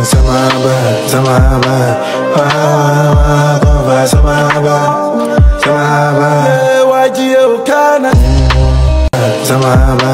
Samaba, Samaba, Samaba, Samaba, Wajio Kana, Samaba,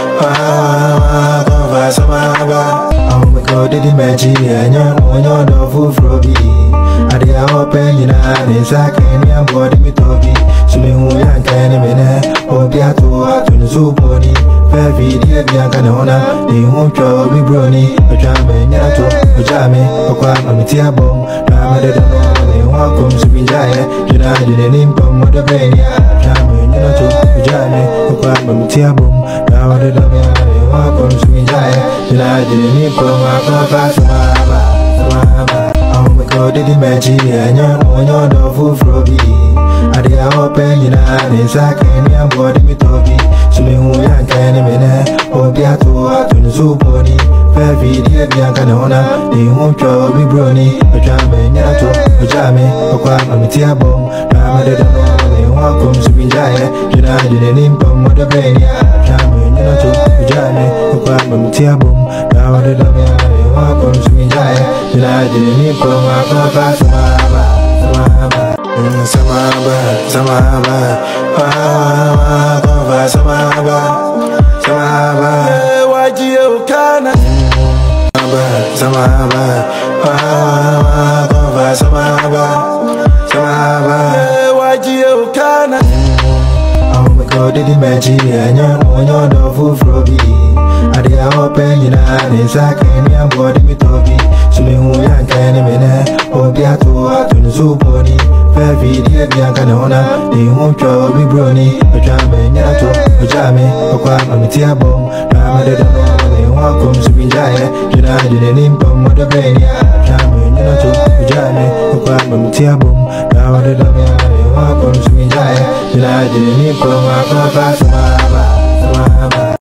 Samaba. Oh my God, did the magic and you're no fool for me. I did open your eyes, I can't hear what me talking. So me who I can't even oh, be at all to the zoo body. Fair video, be a canona, the won't show me brony, a jamming, a jamming, a quam, a metia bomb. Now I don't know, welcome to be giant. You know, I didn't income with the brain, jamming, a jamming, a quam, a metia bomb. Now I don't know, welcome to be giant. You know, I didn't income, I got Samaba. Oh my God, did the magic and you're no fool for me. I did open your eyes, I can't hear what me talking. So me who I can't even oh, be at all to the zoo body. Fair video, be a canona, they won't show me brony. A jamming, a jamming, a quam, a metia bomb. Now I don't know, they welcome to be giant. You know, I didn't income with the brain, jamming, a jamming, a quam, a metia bomb. Now I don't know, welcome to me giant. You know, I didn't income, I got Samaba. Samaba, Samaba, Samaba, Samaba, Wajio Kana, Samaba, Samaba, Samaba, Wajio Kana. Oh my God, did the magic and you're no fool for me. I did open your eyes, I can't hear what me talking. So me who I can't even oh, be at all to the zoo body. Fair video, be a canona, they won't show me brony. A jamming, a jamming, a quam, a metia bomb. Now I don't know, they welcome to be giant. You know, I didn't income with the brain, jamming, a jamming, a quam, a metia bomb. Now I don't know, they welcome to be giant. You know, I didn't income, I got Samaba.